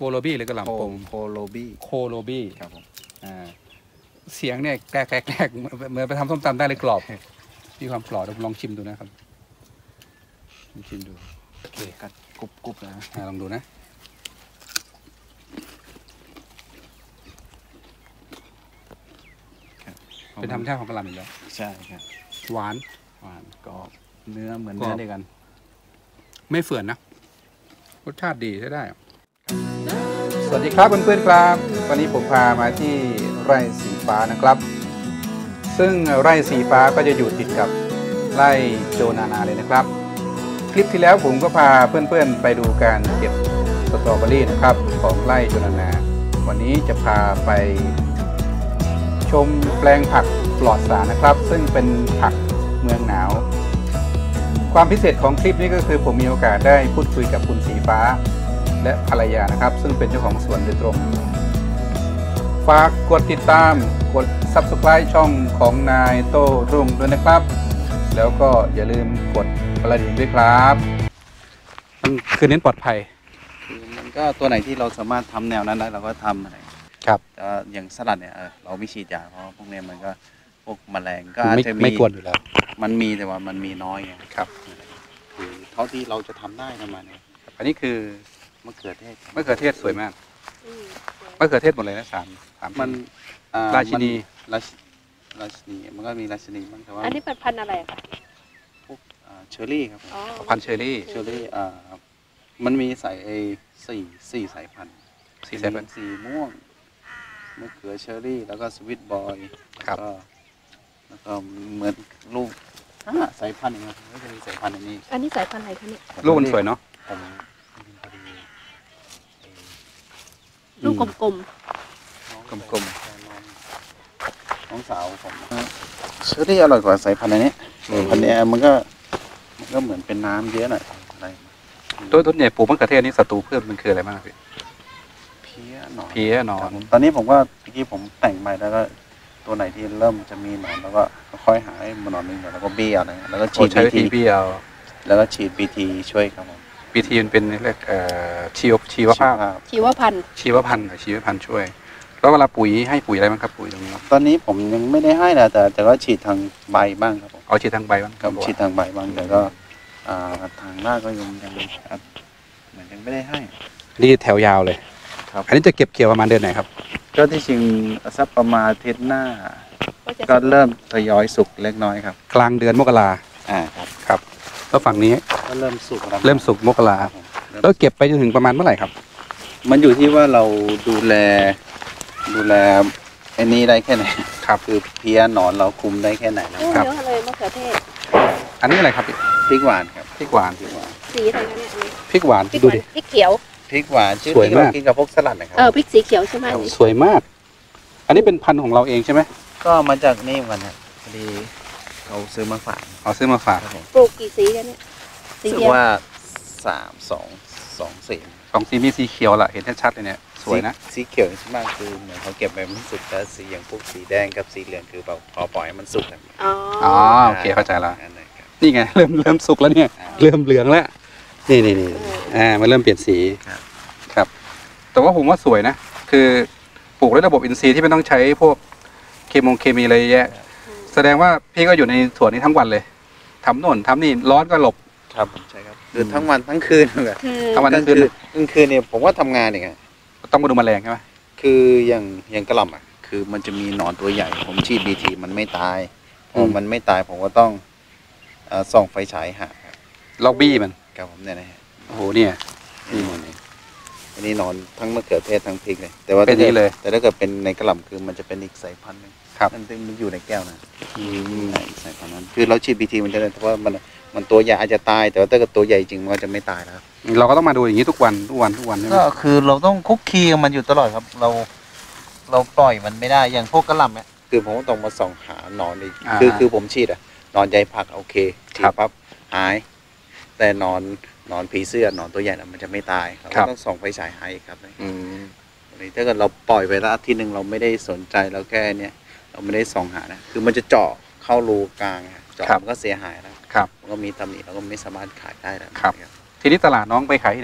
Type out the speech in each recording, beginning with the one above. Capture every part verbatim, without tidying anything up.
โลบี้หรือกระหล่ำปงโคโลบี้โคโลบี้ครับผมอ่าเสียงเนี่ยแกรกแกรกแกรกเหมือนไปทำส้มตำได้เลยกรอบมีความกรอบลองชิมดูนะครับลองชิมดูโอเคกัดกรุบกรุบนะลองดูนะเป็นธรรมชาติของกระหล่ำอยู่แล้วใช่ครับหวานหวานกรอบเนื้อเหมือนเนื้อเดียวกันไม่เฝื่อนนะรสชาติดีใช้ได้สวัสดีครับเพื่อนๆครับวันนี้ผมพามาที่ไร่สีฟ้านะครับซึ่งไร่สีฟ้าก็จะอยู่ติดกับไร่โจนานาเลยนะครับคลิปที่แล้วผมก็พาเพื่อนๆไปดูการเก็บสตรอเบอรี่นะครับของไร่โจนานาวันนี้จะพาไปชมแปลงผักปลอดสารนะครับซึ่งเป็นผักเมืองหนาวความพิเศษของคลิปนี้ก็คือผมมีโอกาสได้พูดคุยกับคุณสีฟ้าและภรรยานะครับซึ่งเป็นเจ้าของสวนโดยตรงฝากกดติดตามกด ซับสไครบ์ ช่องของนายโต้รุ่งด้วยนะครับแล้วก็อย่าลืมกดกระดิ่งด้วยครับมันคือเน้นปลอดภัยคือมันก็ตัวไหนที่เราสามารถทำแนวนั้นได้เราก็ทำอะไรครับแต่อย่างสลัดเนี่ยเราไม่ฉีดยาเพราะพวกนี้มันก็พวกแมลงก็อาจจะมีไม่กวนอยู่แล้วมันมีแต่ว่ามันมีน้อยครับคือเท่าที่เราจะทำได้ประมาณนี้อันนี้คือมะเขือเทศมะเขือเทศสวยมากมะเขือเทศหมดเลยนะสามสามมันราชินีราชราชินีมันก็มีราชินีบ้างแต่ว่าอันนี้เป็นพันธุ์อะไรคะพวกเชอร์รี่ครับพันธุ์เชอร์รี่เชอร์รี่อ่ามันมีสายเอสี่สี่สายพันธุ์สี่สายพันธุ์สีม่วงมะเขือเชอร์รี่แล้วก็สวิตบอยครับแล้วก็เหมือนลูกห้าสายพันธุ์เองครับไม่ใช่มีสายพันธุ์อันนี้อันนี้สายพันธุ์อะไรคะเนี่ยลูกมันสวยเนาะผมลูกกลมกลมกลมน้องสาวผมเชอร์รี่อร่อยกว่าสายพันธุ์อันนี้พันธุ์นี้มันก็มันก็เหมือนเป็นน้ำเยอะหน่อยอะไรตัวต้นใหญ่ปลูกมะเขือเทศนี่ศัตรูพืชมันคืออะไรบ้างพี่เพี้ยหนอนเพี้ยหนอนตอนนี้ผมก็เมื่อกี้ผมแต่งใหม่แล้วก็ตัวไหนที่เริ่มจะมีหนอนแล้วก็ค่อยหาให้มันหนอนนึงแล้วก็เบี้ยอะไรแล้วก็ฉีดบีทีเบี้ยแล้วก็ฉีดบีทีช่วยครับผมบีทีมันเป็นเรียกชีวชีวภาพชีวพันธุ์ชีวพันธุ์ชีวพันธุ์ช่วยแล้วเวลาปุ๋ยให้ปุ๋ยอะไรบ้างครับปุ๋ยตรงนี้ตอนนี้ผมยังไม่ได้ให้นะแต่แต่ก็ฉีดทางใบบ้างครับผมเอาฉีดทางใบบ้างครับฉีดทางใบบ้างแต่ก็ทางรากก็ยังยังเหมือนยังไม่ได้ให้นี่แถวยาวเลยครับอันนี้จะเก็บเกี่ยวประมาณเดือนไหนครับก็ที่จริงสักประมาณอาทิตย์หน้าก็เริ่มทยอยสุกเล็กน้อยครับกลางเดือนมกราอ่าครับครับแล้วฝั่งนี้ก็เริ่มสุกเริ่มสุกมกราแล้วเก็บไปจนถึงประมาณเมื่อไหร่ครับมันอยู่ที่ว่าเราดูแลดูแลไอ้นี้ได้แค่ไหนครับคือเพี้ยหนอนเราคุมได้แค่ไหนครับเยอะเลยมะเขือเทศอันนี้อะไรครับพริกหวานครับพริกหวานพริกหวานสีอะไรคะเนี่ยพริกหวานดูดิพริกเขียวพริกหวานชื่อที่เรากินกับพวกสลัดนะครับเออพริกสีเขียวใช่ไหมสวยมากอันนี้เป็นพันธุ์ของเราเองใช่ไหมก็มาจากนี่เหมือนกันพอดีเขาซื้อมาฝากเอาซื้อมาฝากปลูกกี่สีกันเนี่ยสีเดียวว่าสามสองสองสีสองสีมีสีเขียวล่ะเห็นชัดๆเลยเนี่ยสวยนะสีเขียวใช่ไหมคือเหมือนเขาเก็บไปมันสุกแต่สีอย่างพวกสีแดงกับสีเหลืองคือแบบพอปล่อยมันสุกแล้วอ๋อโอเคเข้าใจแล้วนี่ไงเริ่มเริ่มสุกแล้วเนี่ยเริ่มเหลืองแล้วนี่นี่นี่อ่ามันเริ่มเปลี่ยนสีครับแต่ว่าผมว่าสวยนะคือปลูกด้วยระบบอินทรีย์ที่ไม่ต้องใช้พวกเคมีเคมีอะไรเยอะแสดงว่าพี่ก็อยู่ในสวนนี้ทั้งวันเลยทำโน่นทำนี่ร้อนก็หลบครับใช่ครับคือทั้งวันทั้งคืนเลยทั้งวันทั้งคืนกลางคืนเนี่ยผมว่าทำงานอย่างเงี้ยต้องมาดูแมลงใช่ไหมคืออย่างอย่างกระหล่ำอ่ะคือมันจะมีหนอนตัวใหญ่ผมฉีดบีทีมันไม่ตายพอมันไม่ตายผมก็ต้องส่องไฟฉายหาล็อบบี้มันครับผมเนี่ยนะฮะโอ้โหเนี่ยนี่มันนี่อันนี้นอนทั้งมะเขือเทศทั้งพริกเลยแต่ว่าเป็นนี้เลยแต่ถ้าเกิดเป็นในกระหล่ำคือมันจะเป็นอีกสายพันธุ์นึงครับมันมันอยู่ในแก้วนะสายพันธุ์นั้นคือเราฉีดบีทีมันจะเพราะว่ามันมันตัวใหญ่อาจจะตายแต่ว่าถ้าเกิดตัวใหญ่จริงมันก็จะไม่ตายแล้วเราก็ต้องมาดูอย่างนี้ทุกวันทุกวันทุกวันก็คือเราต้องคุกคีกับมันอยู่ตลอดครับเราเราปล่อยมันไม่ได้อย่างพวกกระหล่ำเนี่ยคือผมต้องมาส่องหานอนอีกคือคือผมฉีดอะนอนใยผักโอเคฉีดปั๊บหายแต่นอนนอนผีเสื้อนอนตัวใหญ่น่ะมันจะไม่ตายเราต้องส่องไฟฉายหายครับอืมถ้าเกิดเราปล่อยไปแล้วอาทิตย์หนึ่งเราไม่ได้สนใจเราแค่เนี้ยเราไม่ได้ส่องหานะคือมันจะเจาะเข้ารูกลางเจาะมันก็เสียหายแล้วมันก็มีตำหนิเราก็ไม่สามารถขายได้แล้วทีนี้ตลาดน้องไปขายที่ไหนบ้าง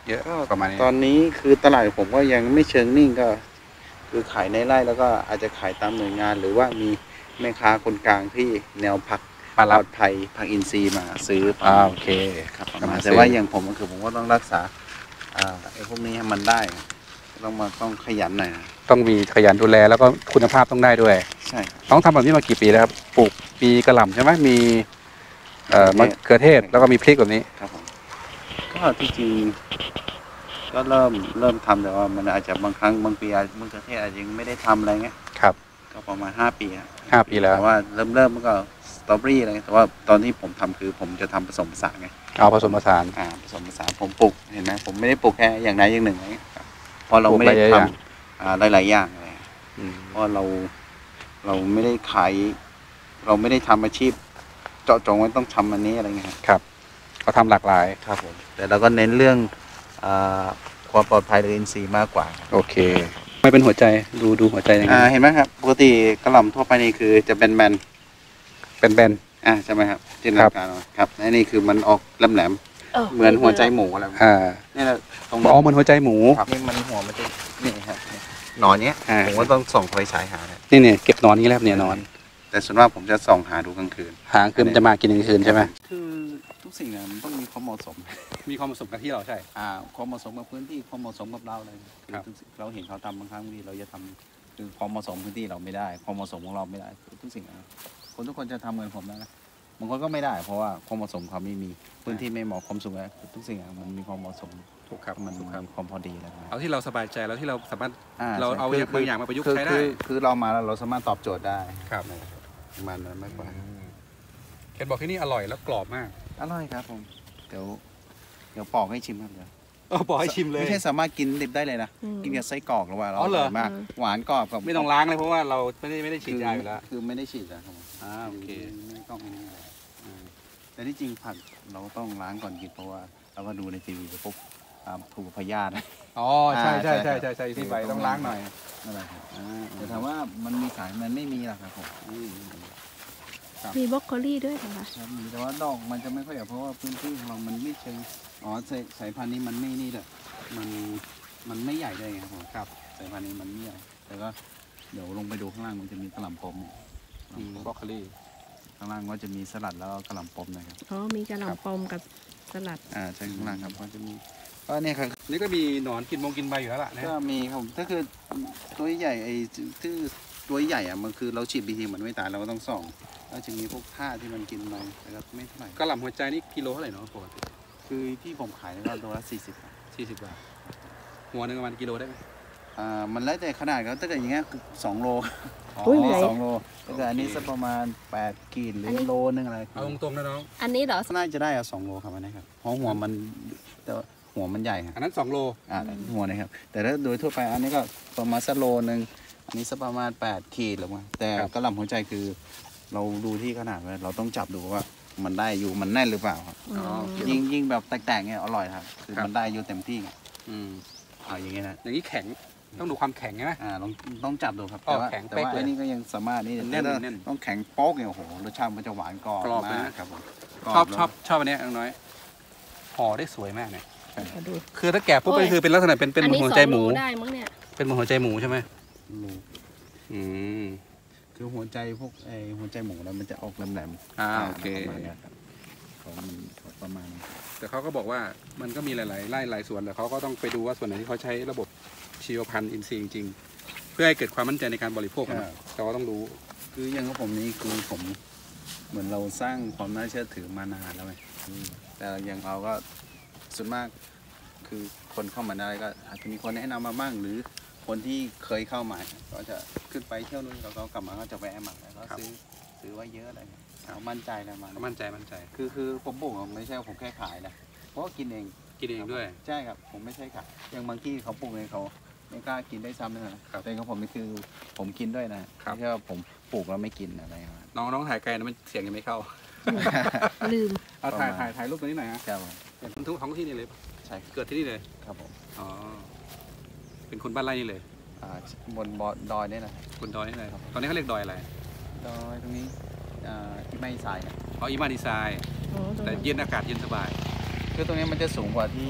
เยอะประมาณนี้ตอนนี้คือตลาดผมก็ยังไม่เชิงนิ่งก็ คือขายในไร่แล้วก็อาจจะขายตามหน่วยงาน หรือว่ามีแม่ค้าคนกลางที่แนวผักปลอดภัยผักอินทรีย์มาซื้ออ่าโอเคครับประมาณแต่ว่าอย่างผมก็คือผมก็ต้องรักษาอ่าไอ้พวกนี้ให้มันได้ต้องมาต้องขยันหน่อยนะต้องมีขยันดูแลแล้วก็คุณภาพต้องได้ด้วยใช่ครับน้องทำแบบนี้มากี่ปีแล้วครับปลูกปีกระหล่ำใช่ไหมมีเอ่อมะเขือเทศแล้วก็มีพริกแบบนี้ครับผมก็ที่จริงก็เริ่มเริ่มทำแต่ว่ามันอาจจะบางครั้งบางปีอาจมะเขือเทศอาจจะยังไม่ได้ทำอะไรเงี้ยครับก็ประมาณห้าปีอะห้าปีแล้วแต่ว่าเริ่มเริ่มมันก็สตรอเบอรี่อะไรแต่ว่าตอนที่ผมทำคือผมจะทำผสมผสานไงเอาผสมผสานอ่าผสมผสานผมปลูกเห็นไหมผมไม่ได้ปลูกแค่อย่างใดอย่างหนึ่งอะไรเงี้ยครับเพราะเราไม่ได้ปลูกหลายอย่างทำอ่าหลายๆอย่างอะไรอืมเพราะเราเราไม่ได้ขายเราไม่ได้ทำอาชีพ เจาะจงว่าต้องทำอันนี้อะไรเงี้ยครับครับเขาทำหลากหลายครับผมแต่เราก็เน้นเรื่องอาความปลอดภัยหรืออินทรีย์มากกว่าโอเค ไม่เป็นหัวใจดูดูหัวใจยังไงอ่าเห็นไหมครับปกติกระหล่ำทั่วไปนี่คือจะเป็นแบนเป็นแบนอ่าใช่ไหมครับจินตนาการเอาครับและนี่คือมันออกแหลมๆเหมือนหัวใจหมูอะไรแบบนี้อ่านี่แหละตรงอ๋อเหมือนหัวใจหมูครับนี่มันหัวมันจะนี่ครับหนอนเนี้ยอ่าผมก็ต้องส่องไฟฉายหาเนี่ยนี่เนี่ยเก็บหนอนนี้แล้วเนี่ยหนอนแต่ส่วนมากผมจะส่องหาดูกลางคืนหางคือมันจะมากินกลางคืนใช่ไหมคือทุกสิ่งเนี่ยมันต้องมีความเหมาะสมมีความผสมกันที่เราใช่อ่าความเหมาะสมกับพื้นที่ความเหมาะสมกับเราเลยครับทุกสิ่งเราเห็นเขาทำบางครั้งบางทีเราจะทำคือความเหมาะสมพื้นที่เราไม่ได้ ความเหมาะสมของเราไม่ได้คือทุกสิ่งนะคนทุกคนจะทำเหมือนผมนะนะบางคนก็ไม่ได้ เพราะว่าความเหมาะสมเขาไม่มีพื้นที่ไม่เหมาะความสูงอะทุกสิ่งอะมันมีความเหมาะสมถูกครับมันถูกครับมีความพอดีแล้วนะเอาที่เราสบายใจแล้วที่เราสามารถ เราใช่เอาคืบางอย่างมาประยุกต์คือใช้ได้คือคือเรามาแล้วเราสามารถตอบโจทย์ได้ครับประมาณนั้นมากกว่าเคนบอกที่นี่อร่อยแล้วกรอบมากอร่อยครับผมเดี๋ยวเดี๋ยวปอกให้ชิมครับเดี๋ยวเออบอกให้ชิมเลยไม่ใช่สามารถกินดิบได้เลยนะอืมกินกับไส้กรอกหรือว่าเราอ๋อเหรอร่ยมากหวานกรอบกับไม่ต้องล้างเลยเพราะว่าเราไม่ได้ไม่ได้ฉีดยาอยู่แล้วคือไม่ได้ฉีดนะครับผมอ่าโอเคไม่ต้องอ่าแต่ที่จริงผักเราต้องล้างก่อนกินเพราะว่าเราก็ดูในทีวีไปปุ๊บอ่าถูกพยาธิอ๋อใช่ใช่อ่าใช่ใช่ใช่ใช่ที่ใบต้องล้างหน่อยนั่นแหละครับอ่าแต่ถามว่ามันมีสารมันไม่มีหรอกครับผมอืมมีบรอกโคลี่ด้วยเหรอคะครับแต่ว่าดอกมันจะไม่ค่อยเยอะเพราะว่าพื้นที่ของเรามันไม่เชิงอ๋อสายสายพันธุ์นี้มันไม่นี่เลยมันมันไม่ใหญ่เลยครับผมครับสายพันธุ์นี้มันไม่ใหญ่แต่ก็เดี๋ยวลงไปดูข้างล่างมันจะมีกระหล่ำปมอืมบรอกโคลีข้างล่างก็จะมีสลัดแล้วก็กระหล่ำปมนะครับอ๋อมีกระหล่ำปมกับสลัดอ่าใช่ข้างล่างครับก็จะมีก็เนี่ยครับนี่ก็มีหนอนกินมงกินใบอยู่แล้วล่ะนะก็มีครับผมถ้าคือตัวใหญ่ไอ้ที่ตัวใหญ่อะมันคือเราฉีดบีทีมันไม่ตายเราก็ต้องส่องแล้วจะมีพวกท่าที่มันกินไปแต่ก็ไม่เท่าไหร่กระหล่ำหัวใจนี่กิโลเท่าไหร่เนาะปกติคือที่ผมขายก็ตัวละสี่สิบสี่สิบบาทหัวหนึ่งประมาณกิโลได้ไหมอ่ามันแล้วแต่ขนาดครับถ้าเกิดอย่างเงี้ยคือสองโลอุ้ยไหนสองโลถ้าเกิดอันนี้สักประมาณแปดขีดหรือโลนึงอะไรเอาตรงๆนะน้องอันนี้เหรอน่าจะได้อะสองโลครับอันนี้ครับเพราะหัวมันแต่ว่าหัวมันใหญ่ครับอันนั้นสองโลอ่าหัวนะครับแต่ถ้าโดยทั่วไปอันนี้ก็ประมาณสักโลนึงอันนี้สักประมาณแปดขีดหรือว่าแต่กระหล่ำหัวใจคือ เราดูที่ขนาดไว้เราต้องจับดูว่ามันได้อยู่มันแน่นหรือเปล่าครับอ๋อยิ่งยิ่งแบบแตกๆเนี่ยอร่อยครับคือมันได้อยู่เต็มที่ไงอืมเอาอย่างเงี้ยนะอย่างนี้แข็งต้องดูความแข็งใช่ไหมอ่าต้องต้องจับดูครับอ๋อแต่ว่าแข็งแต่เป๊กว่าเลยอันนี้ก็ยังสามารถนี่แน่นถ้าแน่นต้องแข็งโป๊กเนี่ยโอ้โหรสชาติมันจะหวานกรอบกรอบมานะกครับผมชอบกรชอบแล้วชอบอันเนี้ยน้องน้อยห่อได้สวยมากเนี่ยขอดูคือถ้าแกะปุ๊บก็คือเป็นลักษณะเป็นเป็นอันนี้หัวสอใจงหโลมูได้มั้งเนี่ยเป็นเหมือนหัวใจหมูใช่ไหมรู้อืมคือหัวใจพวกไอหัวใจหมูแล้วมันจะออกแหลมๆอ่าโอเคประมาณนี้ครับของมันประมาณนี้แต่เขาก็บอกว่ามันก็มีหลายๆไร่หลายส่วนแต่เขาก็ต้องไปดูว่าส่วนไหนที่เขาใช้ระบบชีวพันธุ์อินทรีย์จริงๆเพื่อให้เกิดความมั่นใจในการบริโภคนะเราก็ต้องรู้คืออย่างของผมนี่คือผมเหมือนเราสร้างความน่าเชื่อถือมานานแล้วไงแต่อย่างเราก็ส่วนมากคือคนเข้ามาได้ก็อาจจะมีคนแนะนำมาบ้างหรือคนที่เคยเข้ามาก็จะขึ้นไปเที่ยวนู่นเราก็กลับมาก็จะแวะมาแล้วก็ครับซื้อซื้อไว้เยอะอะไรเงี้ยเรามั่นใจแล้วมามั่นใจมั่นใจคือคือผมปลูกอะไม่ใช่ว่าผมแค่ขายนะเพราะว่ากินเองกินเองด้วยใช่ครับผมไม่ใช่ขายอย่างบางที่เขาปลูกเองเขาไม่กล้ากินได้ซ้ำเลยนะครับ แต่ของผมนี่คือผมกินด้วยนะครับ ไม่ใช่ว่าผมปลูกแล้วไม่กินอะไรอย่างเงี้ยน้องน้องถ่ายไกลนะมันเสียงยังไม่เข้าลืมเอาถ่ายถ่ายถ่ายรูปตัวนี้หน่อยฮะครับผมเป็นทุกท้องที่นี่เลยใช่เกิดที่นี่เลยครับผมอ๋อเป็นคนบ้านไร่นี่เลยอ่าบนบอดอยนี่นะครับคนดอยนี่เลยตอนนี้เขาเรียกดอยอะไรดอยตรงนี้อ่าที่ไม่ทรายนะอ๋ออีมาดีไซน์อ๋อตรงแต่นั้นเย็นอากาศเย็นสบายคือตรงนี้มันจะสูงกว่าที่มัน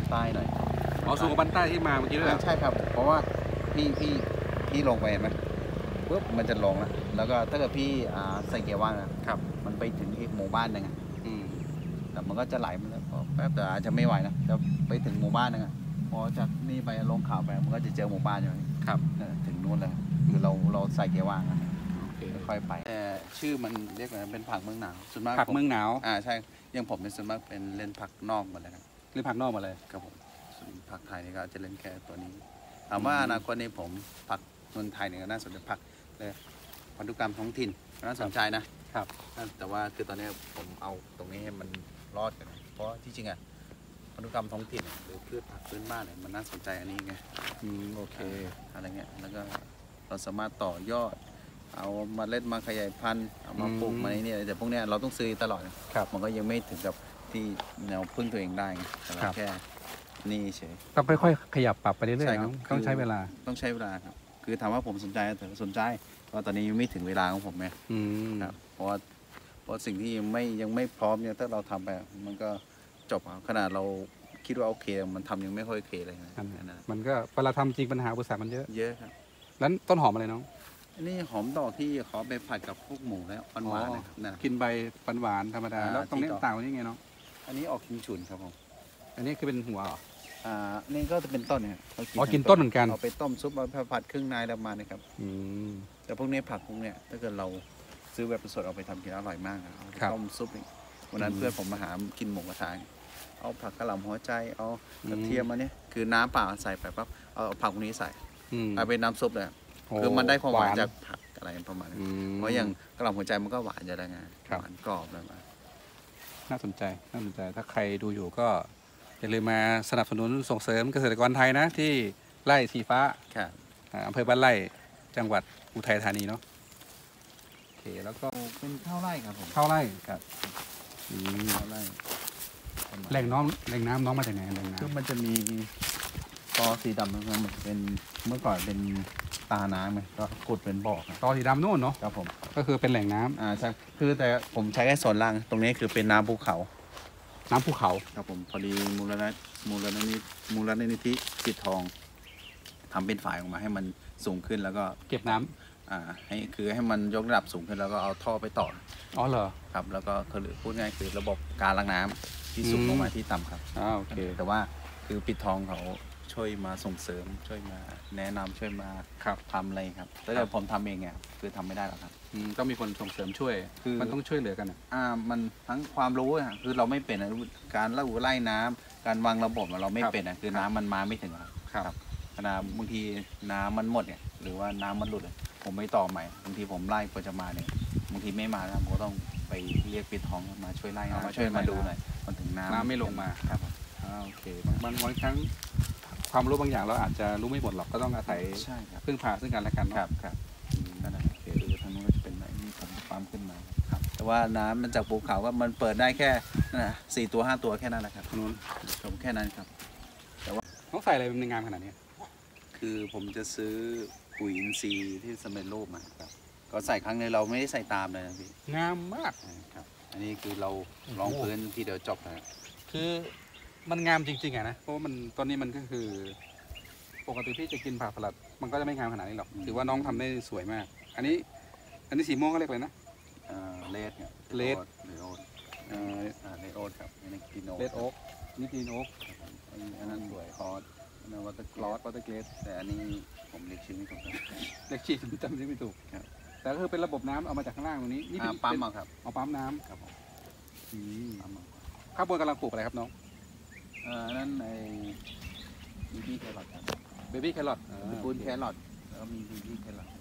ใต้หน่อยอ๋อสูงกว่าบ้านใต้ที่มาเมื่อกี้ด้วยเหรอใช่ครับ เพราะว่าพี่พี่พี่ลงไปเห็นไหมปุ๊บมันจะลงนะแล้วก็ถ้าเกิดพี่อ่าใส่เกียร์ว่างนะครับมันไปถึงอีกหมู่บ้านหนึงอะอืมแต่มันก็จะไหลมันพอแป๊บแต่อาจจะไม่ไหวนะจะไปถึงหมู่บ้านหนึงอะพอจากนี่ไปลงเขาไปมันก็จะเจอหมู่บ้านอยู่ครับเนี่ยถึงนู้นเลยคือเราเราใส่เกียร์ว่างอะโอเคค่อยๆไปแต่ชื่อมันเรียกอะไรเป็นผักเมืองหนาวส่วนมากผักเมืองหนาวอ่าใช่อยังผมเป็นส่วนมากเป็นเล่นผักนอกหมดเลยครับหรือผักนอกมาเลยครับผมส่วนผักไทยนี่ก็จะเล่นแค่ตัวนี้ถามว่าอนาคตนี้ผมผักเมืองไทยเนี่ยก็น่าสนใจผักเลยพันธุกรรมท้องถิ่นน่าสนใจนะครับ แต่ว่าคือตอนนี้ผมเอาตรงนี้ให้มันรอดกันนะเพราะที่จริงอะพันธุกรรมท้องถิ่นหรือพืชผักพื้นบ้านเนี่ยมันน่าสนใจอันนี้ไงอืมโอเคอะไรเงี้ยแล้วก็เราสามารถต่อยอด เอามาเล็ดมาขยายพันธุ์เอามาปลูกอืมมาในเนี่ยแต่พวกเนี้ยเราต้องซื้อตลอดนะครับ มันก็ยังไม่ถึงกับที่แนวพึ่งตัวเองได้ไงแต่เราครับแค่นี่เฉยต้องค่อยๆขยับปรับไปเรื่อยใช่ๆครัเนาะบต้องใช้คือเวลาต้องใช้เวลาครับคือถามว่าผมสนใจแต่สนใจเพราะตอนนี้ยังไม่ถึงเวลาของผมไงอืมครับเพราะว่าเพราะสิ่งที่ยังไม่ยังไม่พร้อมเนี่ยถ้าเราทำไปมันก็จบครับขนาดเราคิดว่าโอเคมันทำยังไม่ค่อยโอเคเลยนะนั่นอันนั้นมันก็เวลาทำจริงปัญหาอุปสรรคมันเยอะเยอะครับแล้วต้นหอมอะไรน้องอันนี้หอมดอกที่เขาไปผัดกับพวกหมูแล้วหวานๆนะครับนั่นนะกินใบหวานๆธรรมดาอ่าแล้วตรงนี้ที่ดอกต่างกันยังไงน้องอันนี้ออกกินฉุนครับผมอันนี้คือเป็นหัวเหรออ่า นี่ก็จะเป็นต้นเนี่ยเขาอ๋อกินต้นเหมือนกันเอาไปต้มซุปมาผัดครึ่งนายแล้วมาเนี่ยครับอืมแต่พวกนี้ผักพวกเนี้ยถ้าเกิดเราซื้อแบบสดเอาไปทำกินอร่อยมากนะเอาไปครับต้มซุปนี่วันนั้นอืมเพื่อนผมมาหากินหมูกระทะเอาผักกระหล่ำหัวใจ เอาอืมกระเทียมมาเนี่ยคือน้ำเปล่าใส่ไปปั๊บ เอาผักพวกนี้ใส่อืมเอาไปน้ำซุปเลยโอ้คือมันได้ความหวานจากผักอะไรประมาณนี้อืมเพราะอย่างกระหล่ำหัวใจมันก็หวานจะได้ไงครับหวานกรอบเลยมาน่าสนใจ น่าสนใจ ถ้าใครดูอยู่ก็อย่าลืมมาสนับสนุนส่งเสริมเกษตรกรไทยนะ ที่ไร่สีฟ้าครับอ่าอำเภอบ้านไร่จังหวัดอุทัยธานีเนาะโอเคแล้วก็เป็นข้าวไร่ครับผมเข้าไร่ครับอืมข้าวไร่ประมาณแหล่งน้องแหล่งน้ำน้องมาจากไหนแหล่งน้คือมันจะมีตอสีดำนะครับมันเป็นเมื่อก่อนเป็นตาน้ำไงก็ขุดเป็นบ่อครับำตอสีดำนู่นเนาะครับผมก็คือเป็นแหล่งน้ำอ่าใช่คือแต่ผมใช้แค่ส่วนล่างตรงนี้คือเป็นน้ำภูเขาน้ำภูเขาครับผมพอดีมูลนิธิมูลนิธิมูลนิธิปิดทองทำเป็นฝายออกมาให้มันสูงขึ้นแล้วก็เก็บน้ำอ่าให้คือให้มันยกระดับสูงขึ้นแล้วก็เอาท่อไปต่ออ๋อเหรอครับ แล้วก็คือพูดง่ายคือระบบการล้างน้ำที่สูงอืมลงมาที่ต่ำครับอ่าโอเคแต่ว่าคือปิดทองเขาช่วยมาส่งเสริม ช่วยมาแนะนำช่วยมาครับทำอะไรครับถ้าเกิดผมทำเองเนี่ยคือทำไม่ได้หรอกครับอืมต้องมีคนส่งเสริมช่วยคือมันต้องช่วยเหลือกันอะอ่ามันทั้งความรู้อะคือเราไม่เป็นอะการเล่าไล่น้ำการวางระบบอะเราไม่เป็นอะคือน้ำมันมาไม่ถึงอะครับขนาดบางทีน้ำมันหมดเนี่ยหรือว่าน้ำมันหลุดอะผมไม่ต่อใหม่บางทีผมไล่กว่าจะมาเนี่ยบางทีไม่มานะผมก็ต้องไปเรียกปิดท้องมาช่วยไล่เอามามาช่ช่ววย ยไล่มาดูน้ำหน่อยมันถึงน้ำน้ำไม่ลงมาครับผมอ่าโอเคบางบางบางครั้งความรู้บางอย่างเราอาจจะรู้ไม่หมดหรอกก็ต้องอาศัยใช่ครับพึ่งพาซึ่งกันและกันครัเนาะบครับอืมนั่นแหละโอเคดูทางนู้นก็จะเป็นอะไรนี่ผมปั๊มขึ้นมาครับแต่ว่าน้ำมันจากภูเขาก็มันเปิดได้แค่นั่นนะสี่ตัวห้าตัวแค่นั้นแหละครับตรงนู้นผมแค่นั้นครับต้องใส่อะไรในงานขนาดนี้คือผมจะซื้อปุ๋ยอินทรีย์ที่สำเร็จรูปมาครับก็ใส่ครั้งในงเราไม่ได้ใส่ตามเลยนะพี่งามมากครับ อันนี้คือเราลองพื้นที่เดียวจบนะคือมันงามจริงๆอะนะ เพราะว่ามันตอนนี้มันก็คือ ปกติพี่จะกินผักสลัด มันก็จะไม่งามขนาดนี้หรอก ถือว่าน้องทำได้สวยมาก อันนี้ อันนี้สีม่วงก็เรียกอะไรนะเอ่อเลดเนี่ยเลดเลดโอ๊ตเอ่ออ่าเลดโอ๊ตครับอันนี้กินโนเลดโอ๊กนี่กรีนโอ๊กอันนี้อันนั้นสวยคอร์สอันนั้นวัตเตอร์ลอสวอเตอร์เกรดแต่อันนี้ผมเรียกชื่อไม่ถูกนะเล็กชีจำชื่อไม่ถูกครับแต่ก็คือเป็นระบบน้ำเอามาจากข้างล่างตรงนี้ นี่เป็อ่าน ปั๊มเป็นเอาครับเอาปั๊มน้ครับผมำอืมปั๊มเอาข้าวบนกำลังปลูกอะไรครับน้องเอ่ออันนั้นไอ้บีบี้แครอทครับเบบี้แครอทปูนแครอทแล้วก็มีบีบี้แครอท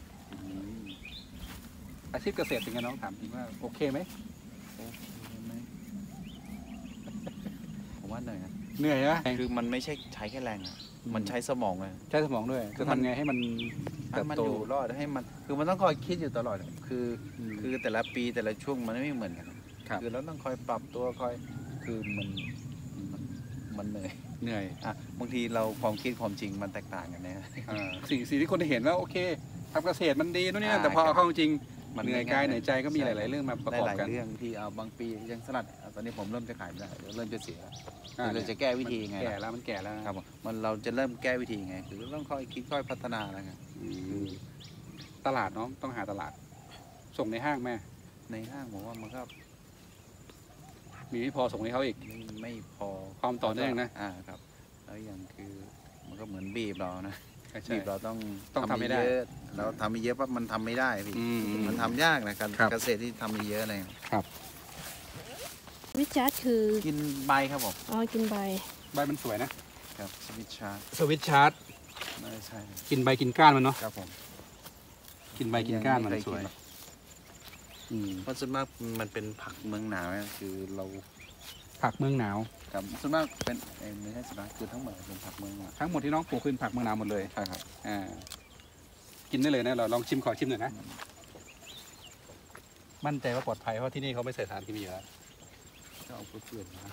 อาชีพเกษตรเป็นไงน้องถามจริงว่าโอเคไหมโอ้เห็นไหมผมว่าเหนื่อยนะเหนื่อยนะคือมันไม่ใช่ใช้แค่แรงอะมันใช้สมองเลยใช้สมองด้วย จะทำไงให้มันเติให้บมันโตอยู่รอดให้มัน คือมันต้องคอยคิดอยู่ตลอดอะคือมคือแต่ละปีแต่ละช่วงมันไม่เหมือนกันนะครับ คือเราต้องคอยปรับตัวคอย คือมันมันมันเหนื่อยเหนื่อยอ่ะบางทีเราความคิดความจริงมันแตกต่างกันนะอ่าสิ่งสิ่งที่คนเห็นว่าโอเคทำเกษตรมันดีนู่นนี่นั่นอ่าแต่พอครับเอาเข้าจริงมันเหนื่อยกายเหนื่อยใจก็มีหลาย ๆ เรื่องมาประกอบหลายกันๆเรื่องที่เอาบางปีอยังสลัดตอนนี้ผมเริ่มจะขายไม่ได้เดี๋ยวเริ่มจะเสียอ่าเราจะแก้วิธีไงแก่แล้วมันแก่แล้วครับผมมันเราจะเริ่มแก้วิธีไงคือต้องค่อยคิดค่อยพัฒนาแล้วไงอืมตลาดเนาะต้องหาตลาด ส่งในห้างแม่ในห้างผมว่ามันก็มีไม่พอส่งให้เขาอีกไม่ไม่พอความต่อเนื่องนะอ่าครับแล้วอย่างคือมันก็เหมือนบีบเรานะใช่บีบเราต้องต้องทำให้ได้เยอะเราทำให้เยอะปั๊บมันทำไม่ได้พี่อืมอืมมันทำยากนะการครับเกษตรที่ทำเยอะอะไรวิชาร์ดคือกินใบครับผมอ๋อกินใบใบมันสวยนะครับสวิตชาร์สวิตชาร์ตไม่ใช่กินใบกินก้านมันเนาะครับผมกินใบกินก้านมันยังไเคสวยกิหรอกอืมเพราะส่วนมากมันเป็นผักเมืองหนาวเนี่ยคือเราผักเมืองหนาวครับส่วนมากเป็นเอ่อไม่ใช่ส่วนมากคือทั้งหมดเป็นผักเมืองหนาวทั้งหมดที่น้องปลูกขึ้นผักเมืองหนาวหมดเลยใช่ครับอ่ากินได้เลยนะเราลองชิมขอชิมหน่อยนะมั่นใจว่าปลอดภัยเพราะที่นี่เขาไม่ใส่สารเคมีอยู่แล้วก็เอาเปลือกมา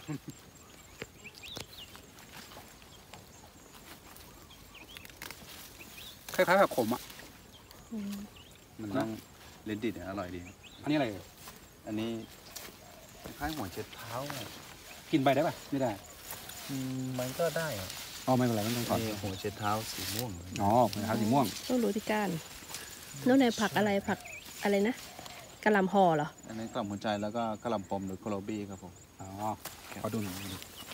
คล้ายๆผักขมอ่ะอืมมันต้องเลนดิตเนี่ยอร่อยดีอันนี้อะไรเอ่ยอันนี้คล้ายๆหัวเช็ดเท้าอะกินใบได้ปะไม่ได้อืมมันก็ได้อะอ๋อไม่เป็นไรไม่ต้องถอดนี่หัวเช็ดเท้าสีม่วงอ๋อเป็นเท้าสีม่วงต้องรู้ที่ก้านแล้วในผักอะไรผักอะไรนะกะหล่ำห่อเหรออันนี้กล่อมหัวใจแล้วก็กระหล่ำปมหรือโคโลบี้ครับผมอ๋อขอดูหน่อย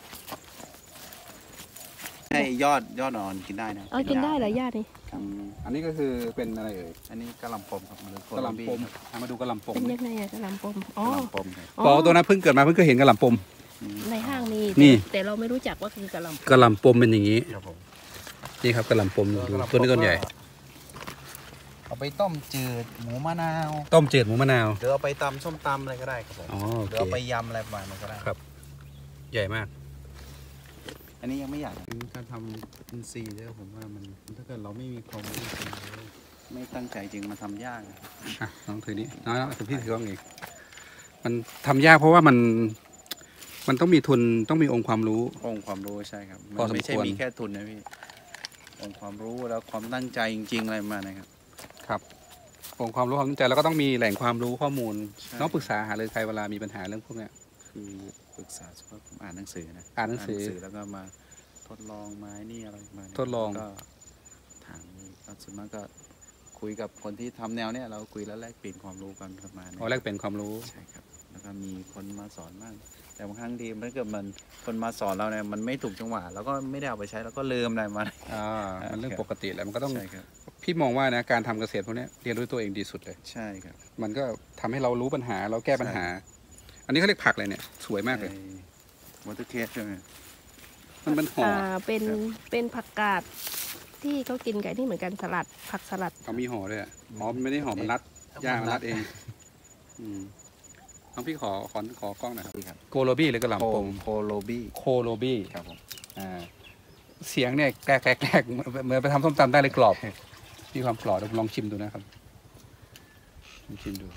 ให้ยอดยอดอ่อนกินได้นะเอากินได้เหรอญาตินี่อืมอันนี้ก็คือเป็นอะไรเอ่ยอันนี้กระหล่ำปมครับหรือโคกระโลหล่ำบี้ปมเอามาดูกระหล่ำปมเป็นยังไงอะกะหล่ำปมอ๋อกระหล่ำปมครับอ๋อบอกตัวนะเพิ่งเกิดมาเพิ่งเคยเห็นกระหล่ำปมอืมในห้างมีนี่แต่เราไม่รู้จักว่าคือกะหล่ำกระหล่ำปมเป็นอย่างนี้ครับผมนี่ครับกระหล่ำปมดูต้นนี้ต้นใหญ่เอาไปต้มจืดหมูมะนาวต้มจืดหมูมะนาวหรือเอาไปตำส้มตำอะไรก็ได้ครับผมอ๋อโอหรือเคเอาไปยำอะไรประมาณนั้นก็ได้ครับ ใหญ่มากอันนี้ยังไม่อยากการทำอินทรีย์เนี่ยผมว่ามันถ้าเกิดเราไม่มีความรู้จริงไม่ตั้งใจจริงมาทำยากอ่ะลองถือนี้น้อยแล้วถือพี่ถือกล้องเองมันทำยากเพราะว่ามัน มันต้องมีทุนต้องมีองค์ความรู้องค์ความรู้ใช่ครับพอมันสมควรไม่ใช่มีแค่ทุนนะพี่องค์ความรู้แล้วความตั้งใจจริง ๆ อะไรประมานะครับครับองค์ความรู้ความตั้งใจแล้วก็ต้องมีแหล่งความรู้ข้อมูลใช่น้องปรึกษาหารือใครเวลามีปัญหาเรื่องพวกเนี้ยคือปรึกษาเฉพาะผมอ่านหนังสือนะอ่านหนังสือแล้วก็มาทดลองไม้นี่อะไรมาเนี่ยทดลองแล้วก็ถามก็ส่วนมากก็คุยกับคนที่ทำแนวเนี้ยเราคุยแล้วแลกเปลี่ยนความรู้กันประมาณนี้เอาแลกเป็นความรู้ใช่ครับ แล้วก็มีคนมาสอนบ้างแต่บางครั้งทีถ้าเกิดมันคนมาสอนเราเนี่ยมันไม่ถูกจังหวะเราก็ไม่ได้เอาไปใช้แล้วก็ลืมอะไรมาอ่ามันเรื่องครับปกติแหละมันก็ต้องใช่ครับพี่มองว่านะการทำเกษตรพวกเนี้ยเรียนรู้ตัวเองดีสุดเลยใช่ครับมันก็ทำให้เรารู้ปัญหาเราแก้ปัญหา อันนี้เขาเรียกผักเลยเนี่ย สวยมากเลยวอเตอร์เคสใช่ไหมมันเป็นห่ออ่าอะเป็นครับเป็นผักกาดที่เขากินไก่ที่เหมือนกันสลัด ผักสลัดเขามีห่อด้วยอะอ๋อมันไม่ได้ห่อมันรัดย่ามันรัดเองอืมน้องพี่ขอขอขอกล้องหน่อยครับดีครับโกโลบี้หรือกระหโคล่ำปมโคโลบี้โคโลบี้ครับผมอ่าเสียงเนี่ยแกรกแกรกแกรกเหมือนเหมือนไปทำส้มตำได้เลยกรอบมีความกรอบเดี๋ยวผมลองชิมดูนะครับลองชิมดู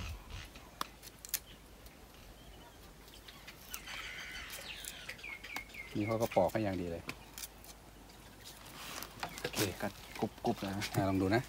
นี่เขาก็ปอกให้อย่างดีเลยโอเคกัดกรุบกรุบนะอ่าลองดูนะ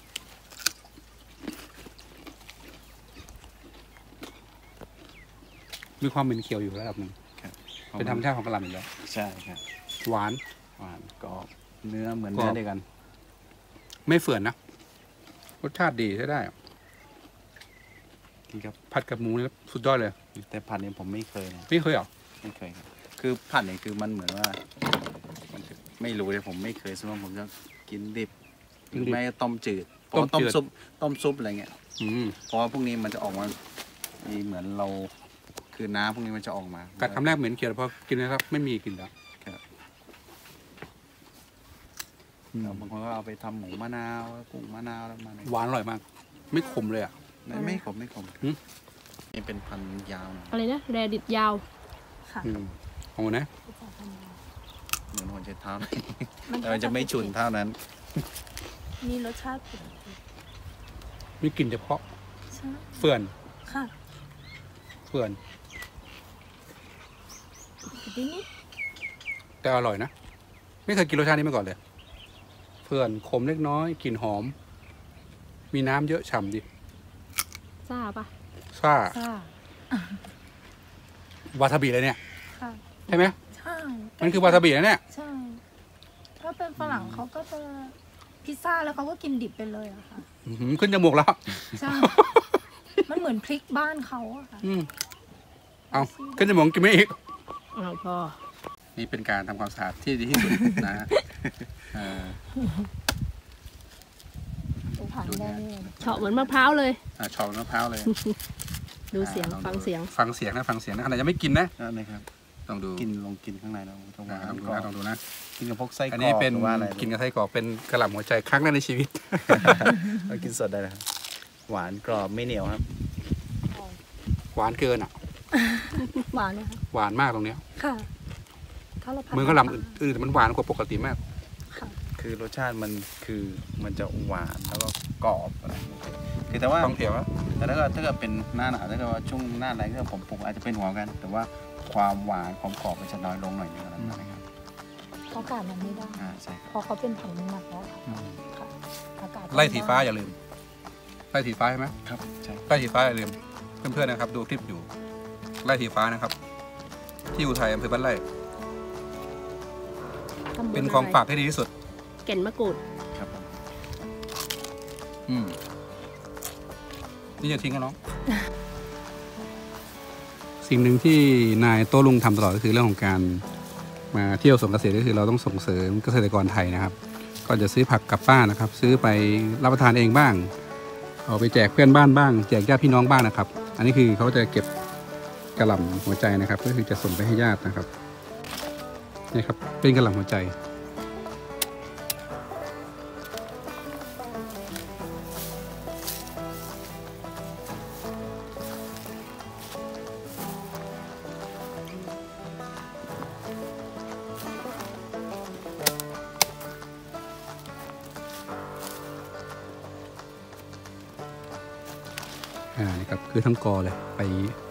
มีความเหม็นเขียวอยู่ระดับหนึ่งครับเป็นธรรมชาติของกะหล่ำอยู่แล้วใช่ครับหวานหวานกรอบเนื้อเหมือนกรอบเนื้อเดียวกันไม่เฝื่อนนะ รสชาติดีใช้ได้อะกินกับผัดกับหมูนี่สุดยอดเลยแต่ผัดเนี่ยผมไม่เคยนะนี่เคยเหรอไม่เคยครับคือผัดเนี่ยคือมันเหมือนว่ามันจะไม่รู้เลยผมไม่เคยสมมติผมจะกินดิบหรือไม่ก็ต้มจืดเพราะว่าต้ต้มมจืดซุปต้มซุปอะไรเงี้ยอืมเพราะว่าพวกนี้มันจะออกมามีเหมือนเราคือน้ำพวกนี้มันจะออกมากัดคำแรกเหม็นเขียวพอกินนะครับ ไม่มีกลิ่นแล้วแล้วบางคนก็เอาไปทำหมูมะนาวกุ้งมะนาวแล้วมาเนี่ยหวานอร่อยมาก ไม่ขมเลยอ่ะไม่ไม่ขมไม่ขมหืมนี่เป็นพันธุ์ยาวหน่อยอะไรนะ แรดิตยาว ค่ะอืมของนะเหมือนหัวเช็ดเท้าหน่อยมันแต่มันจะไม่ฉุนเท่านั้นมีรสชาติมีกลิ่นเฉพาะใช่เฟื่อนค่ะเฟื่อนทีนี้แต่อร่อยนะ ไม่เคยกินรสชาตินี้มาก่อนเลย เฟื่อนขมเล็กน้อยกลิ่นหอม มีน้ำเยอะฉ่ำดีซ่าปะซ่าซ่าวาซาบิเลยเนี่ยค่ะใช่ไหมใช่มันคือวาซาบินะเนี่ยใช่ถ้าเป็นฝรั่งเขาก็จะพิซซ่าแล้วเขาก็กินดิบไปเลยอะค่ะอื้อหือขึ้นจมูกแล้วใช่ มันเหมือนพริกบ้านเขาอะค่ะอืมเอาขึ้นจมูกกินไม่อีกเอาพอนี่เป็นการทำความสะอาดที่ดีที่สุดนะเออผ่านได้เลยเฉาะเหมือนมะพร้าวเลยอ่าชอบมะพร้าวเลยดูเสียงอ่าลอฟังเสียงฟังเสียงนะฟังเสียงนะขนาดยังไม่กินนะนั่นเลยครับต้องดูกินลองกินข้างในเราต้องอ่าหวานต้องดูกรอนะบต้องดูนะกินกับพวกไส้กรอกอันนี้เป็นหรือว่าอะไรกินกับไส้กรอกเป็นกระหล่ำหัวใจครั้งแรกในชีวิตเรากินสดได้เลยครับหวานกรอบไม่เหนียวครับหวานเกินอ่ะหวานนะคะหวานมากตรงเนี้ยค่ะ ถ้าเราผัดเหมือนกระหล่ำอื่นๆมันหวานกว่าปกติมากค่ะคือรสชาติมันคือมันจะหวานแล้วก็กรอบอะไรคือแต่ว่าต้องเถียวอะแต่ถ้าเกิดถ้าเกิดเป็นหน้าหนาวถ้าเกิดว่าช่วงหน้าแรงก็ผมผมอาจจะเป็นหัวกัน แต่ว่าความหวานความกรอบมันจะน้อยลงหน่อยนึงอะไรประมาณนี้ครับอากาศมันไม่ได้อ่าใช่ครับพอเขาเป็นผังหนักแล้วค่ะอากาศไล่สีฟ้าอย่าลืมไล่สีฟ้าใช่ไหมครับใช่ไล่สีฟ้าอย่าลืมเพื่อนๆนะครับ ดูคลิปอยู่ไล่สีฟ้านะครับ ที่อุทัยอำเภอบ้านไร่ตำบลเป็นของฝากที่ดีที่สุดแก่นมะกรูดครับผมอืมนี่จะทิ้งกันน้อง สิ่งหนึ่งที่นายโต้ลุงทำตลอดก็คือเรื่องของการมาเที่ยวสวนเกษตรก็คือเราต้องส่งเสริมเกษตรกรไทยนะครับ ก็จะซื้อผักกลับบ้านนะครับ ซื้อไปรับประทานเองบ้างเอาไปแจกเพื่อนบ้านบ้างแจกญาติพี่น้องบ้างนะครับ อันนี้คือเขาจะเก็บกระหล่ำหัวใจนะครับก็คือจะส่งไปให้ญาตินะครับนี่ครับเป็นกระหล่ำหัวใจ อ่านี่ครับคือทั้งกอเลยไป